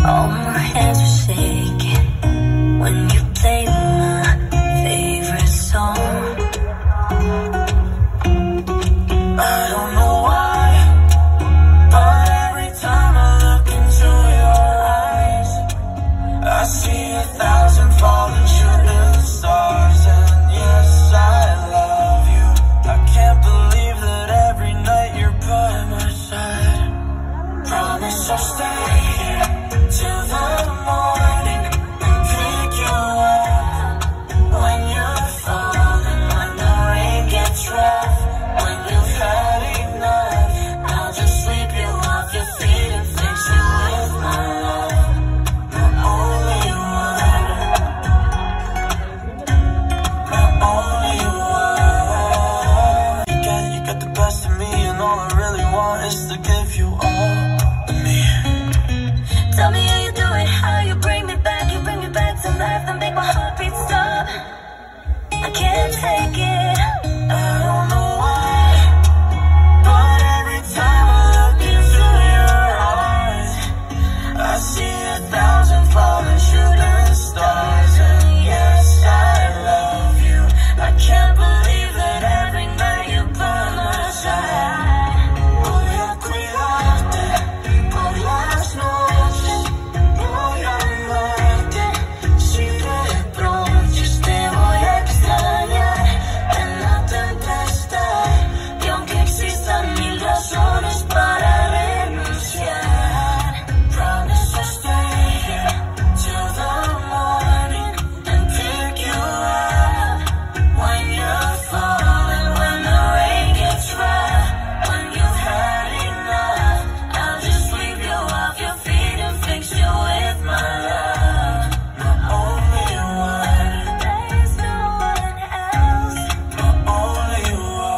All my hands are shaking when you play my favorite song. I don't know why, but every time I look into your eyes, I see 1,000 falling shooting stars. And yes, I love you. I can't believe that every night you're by my side. Promise I'll stay here till the morning and pick you up when you're falling, when the rain gets rough, when you've had enough. I'll just sweep you off your feet and fix you with my love, my only one, my only one. You got the best of me, and all I really want is to give you all of me. Tell me how you do it, how you bring me back to life and make my heartbeat stop. I can't take it, I don't know why, but every time I look into your eyes, I see 1,000 falling shooting stars. And yes, I love you. I can't believe that every night you're by my side. Voy a cuidarte por las noches, voy a amarte si te reproches, te voy a extrañar en la tempestad. Y aunque existan 1000 razones para renunciar, promise I'll stay here till the morning and pick you up when you're falling, when the rain gets rough, when you've had enough. I'll just sweep you off your feet and fix you with my love, my only one. There's no one else, my only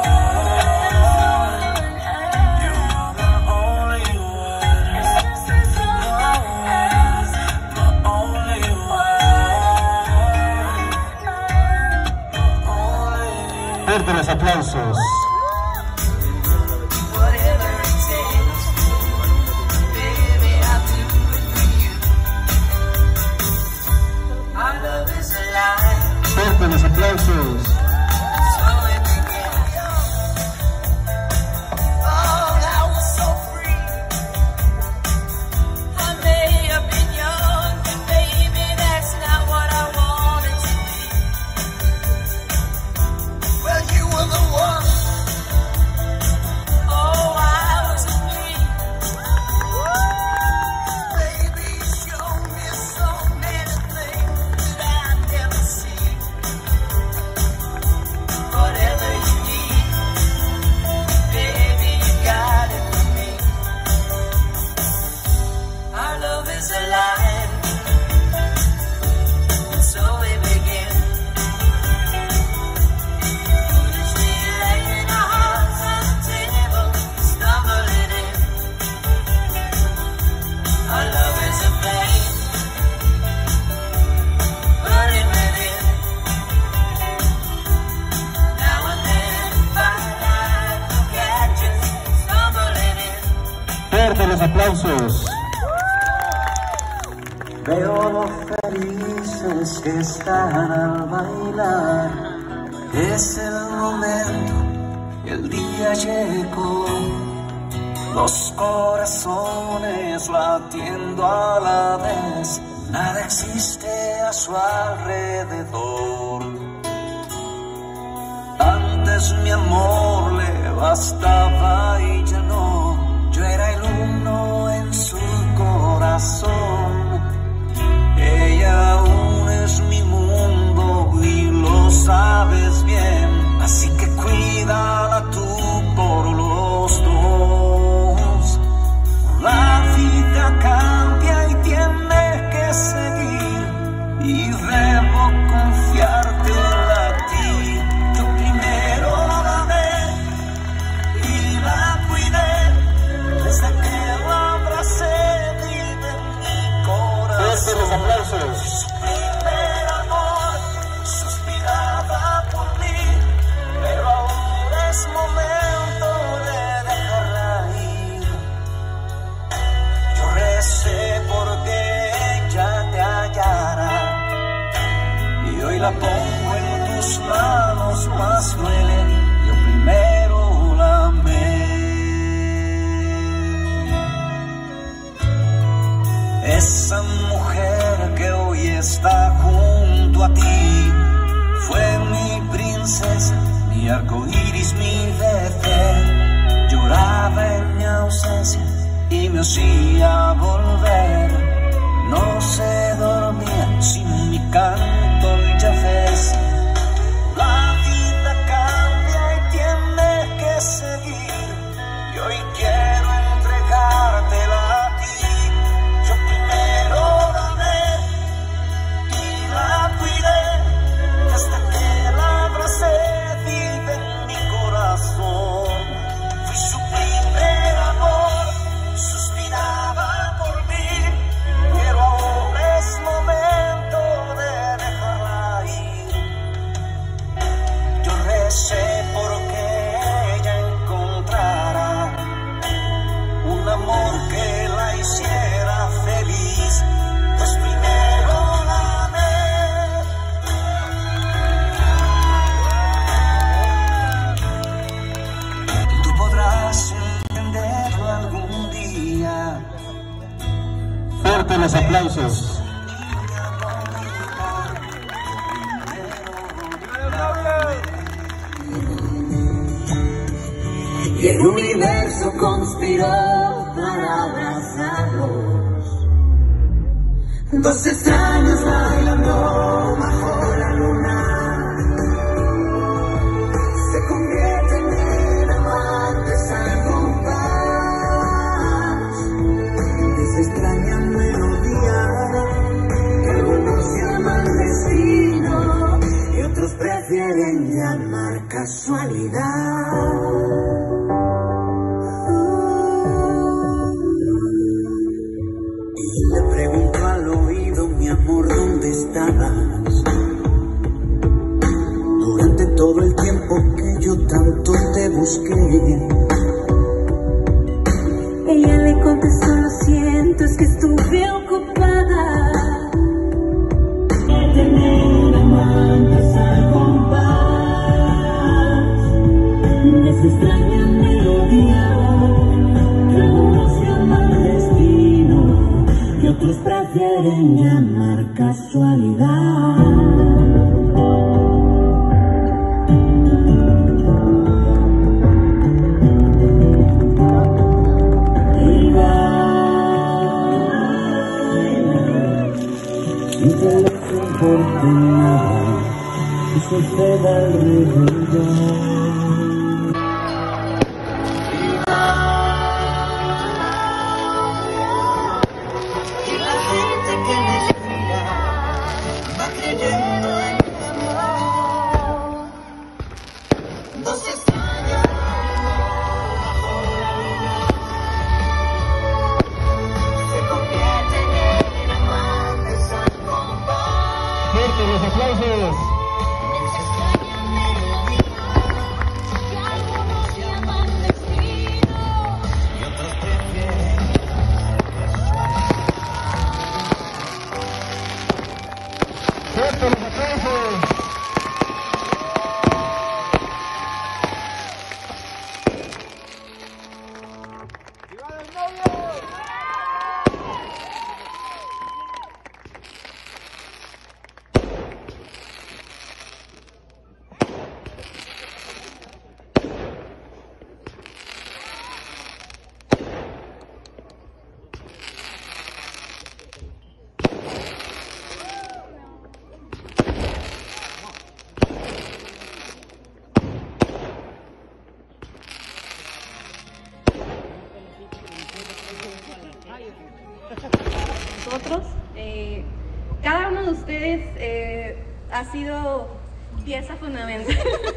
one. You're my only one. There's no one else, my only one. Fuerte los aplausos. Whatever it takes, baby, I'll do it for you. Our love is alive, Fuerte los aplausos. so it began. Oh, I was so free. I may have been young, but baby, that's not what I wanted to be. Well, you were the one. Oh, I was free. Baby, you showed me so many things that I've never seen. Whatever you need, baby, you got it for me. Our love is alive, and so we begin. Foolishly laying our hearts on the table, stumbling in. Our love is a flame, burning within. Now and then, firelight will catch us, stumbling in. Fuerte los aplausos. Veo lo felices que están al bailar. Es el momento, el día llegó. Los corazones latiendo a la vez. Nada existe a su alrededor. Antes mi amor le bastaba y ya no. Yo era el uno en su corazón. Ella aún es mi mundo y lo sabes bien. Así que cuídala tú por los dos. La vida cambia y tiene que seguir. Y debo confiarte a ti. Yo primero la amé y la cuidé. Desde que la abracé, vive en mi corazón. Fuerte los aplausos. Su primer amor suspiraba por mí, pero ahora es momento de dejarla ir. Yo recé porque hoy la pongo en tus manos, más duele, yo primero la amé. Esa mujer que hoy está junto a ti fue mi princesa, mi arco iris, mi bebé. Lloraba en mi ausencia y me hacía volver. No se dormía sin mi canto y ya ves. La vida cambia y tiene que seguir. Y hoy quiero entregártela a ti. Yo primero la amé y la cuidé. Desde que la abracé vive en mi corazón. Fui su primer amor, suspiraba por mí. Pero ahora es momento de dejarla ir. Yo recé porque ella encontrara un amor que la hiciera feliz, pues primero la amé. Tú podrás entenderlo algún día. Fuerte los aplausos. Y el universo conspiró para abrazarlos. Dos extraños bailando bajo la luna se convierten en amantes al compás de esa extraña melodía que algunos llaman destino y otros prefieren llamar casualidad. ¿Dónde estabas? Durante todo el tiempo que yo tanto te busqué. Ella le contestó: lo siento, es que estuve ocupada. De tener amantes al compás de esa extraña melodía que algunos llaman destino y otros prefieren llamar casualidad. Y baila, sin que les importe nada que suceda alrededor. Fuerte los aplausos. Fuerte los aplausos. Nosotros, cada uno de ustedes ha sido pieza fundamental.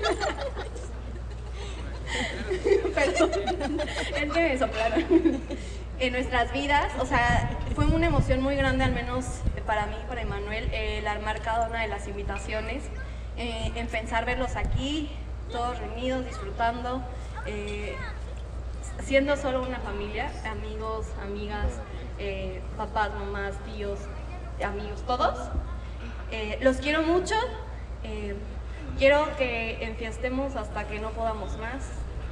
Perdón, es que me soplaron. En nuestras vidas, o sea, fue una emoción muy grande, al menos para mí, para Emanuel, el armar cada una de las invitaciones, en pensar verlos aquí, todos reunidos, disfrutando, siendo solo una familia, amigos, amigas, papás, mamás, tíos, amigos, todos. Los quiero mucho, Quiero que enfiestemos hasta que no podamos más.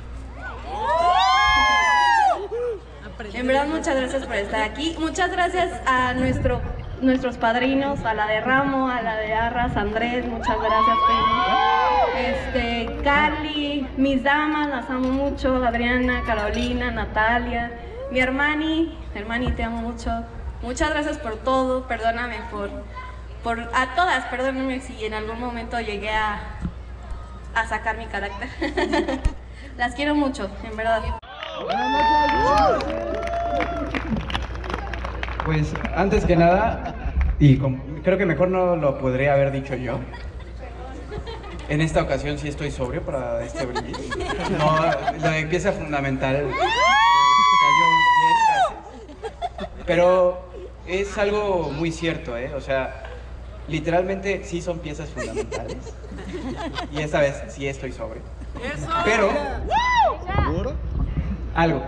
En verdad, muchas gracias por estar aquí. Muchas gracias a nuestros padrinos, a la de Ramo, a la de Arras, Andrés, muchas gracias, primo. Carly, mis damas, las amo mucho, Adriana, Carolina, Natalia, mi hermani, te amo mucho. Muchas gracias por todo, perdóname a todas, perdónenme si en algún momento llegué a sacar mi carácter. Las quiero mucho, en verdad. Pues antes que nada, y creo que mejor no lo podría haber dicho yo, en esta ocasión sí estoy sobrio para este brindis. No, lo de pieza fundamental cayó bien, gracias. Pero es algo muy cierto, o sea, literalmente sí son piezas fundamentales. Y esta vez sí estoy sobrio. Pero algo.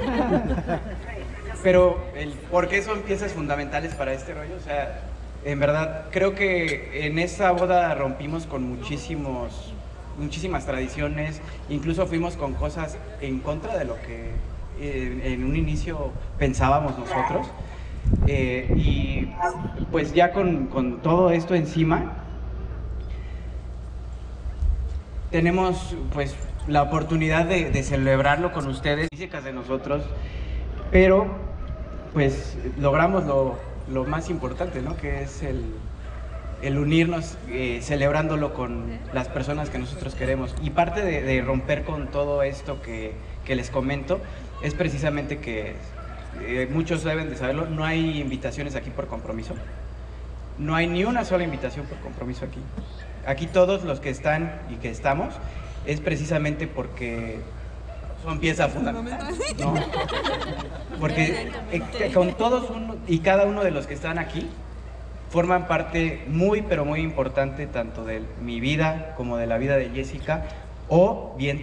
Pero ¿por qué son piezas fundamentales para este rollo? O sea, en verdad, creo que en esa boda rompimos con muchísimas tradiciones, incluso fuimos con cosas en contra de lo que en un inicio pensábamos nosotros. Y pues ya con todo esto encima, tenemos pues la oportunidad de celebrarlo con ustedes, físicas de nosotros, pero pues logramos lo más importante, ¿no? Que es el unirnos celebrándolo con las personas que nosotros queremos. Y parte de romper con todo esto que les comento es precisamente que muchos deben de saberlo, no hay invitaciones aquí por compromiso. No hay ni una sola invitación por compromiso aquí. Aquí todos los que están y que estamos es precisamente porque son pieza fundamental, ¿no? Porque con todos y cada uno de los que están aquí forman parte muy pero muy importante tanto de mi vida como de la vida de Jessica, o bien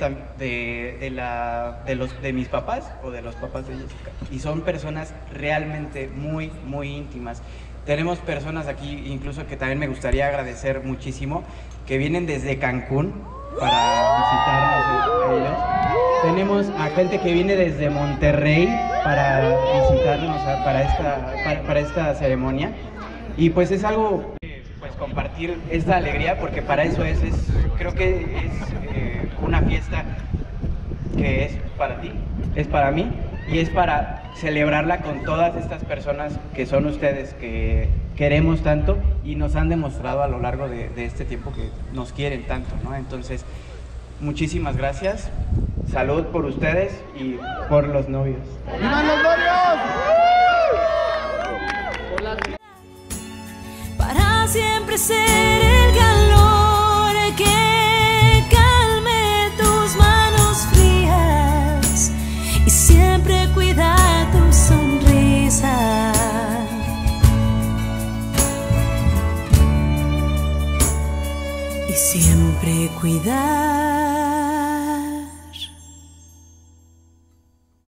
de mis papás o de los papás de Jessica. Y son personas realmente muy muy íntimas. Tenemos personas aquí incluso que también me gustaría agradecer muchísimo, que vienen desde Cancún para visitarnos a ellos. Tenemos a gente que viene desde Monterrey para visitarnos para esta ceremonia. Y pues es algo, pues compartir esta alegría, porque para eso creo que es una fiesta que es para ti, es para mí, y es para celebrarla con todas estas personas que son ustedes, que queremos tanto y nos han demostrado a lo largo de este tiempo que nos quieren tanto, ¿no? Entonces, muchísimas gracias, salud por ustedes y por los novios. ¡Vivan los novios! Para siempre ser el calor que calme tus manos frías y siempre cuidar tu sonrisa. Y siempre cuidar